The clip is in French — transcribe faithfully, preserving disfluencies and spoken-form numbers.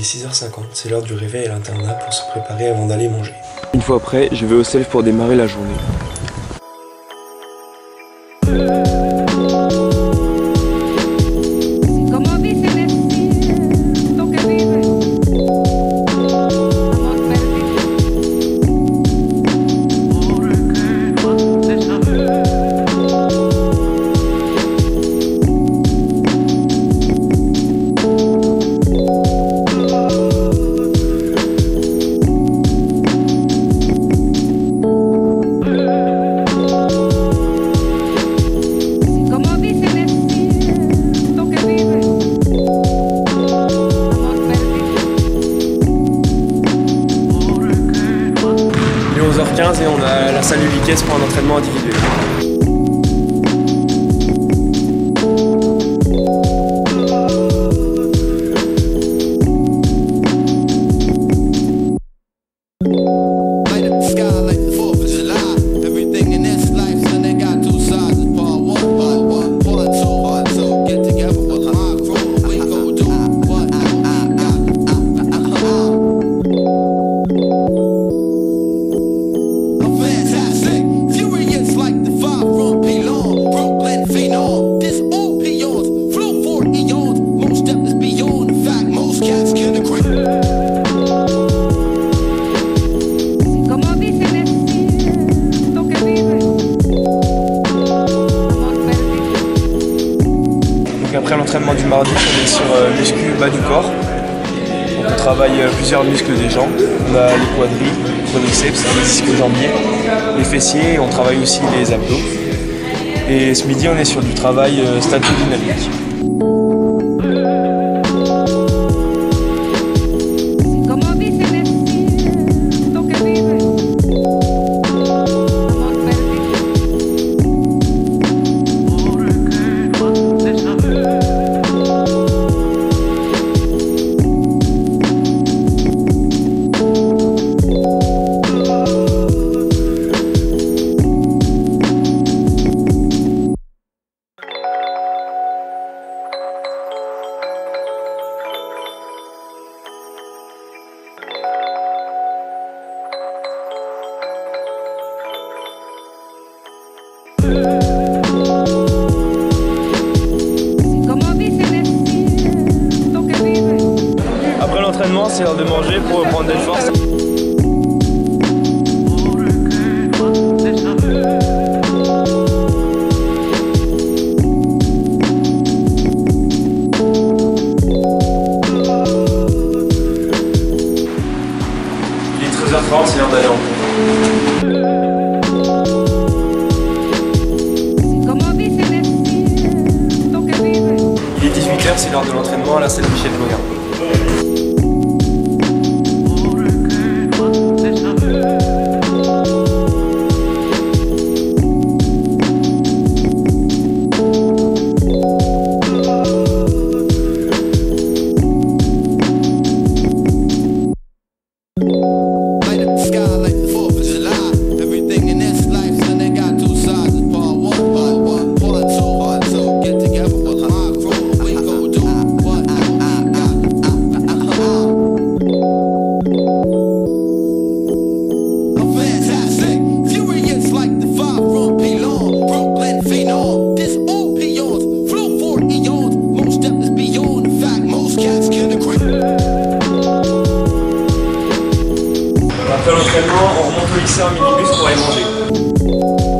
six heures cinquante, c'est l'heure du réveil à l'internat pour se préparer avant d'aller manger. Une fois prêt, je vais au self pour démarrer la journée. onze heures quinze et on a la salle Uliquès pour un entraînement individuel. Après l'entraînement du mardi, on est sur euh, muscu bas du corps. Donc on travaille euh, plusieurs muscles des jambes. On a les quadris, les quadriceps, les ischios jambiers, les fessiers, et on travaille aussi les abdos. Et ce midi, on est sur du travail euh, stato-dynamique. Après l'entraînement, c'est l'heure de manger pour reprendre des forces. Il est treize heures trente, c'est l'heure d'aller en cours. Il est dix-huit heures, c'est l'heure de l'entraînement à la salle Michel Gauguin. Après l'entraînement, on remonte au lycée en minibus pour aller manger.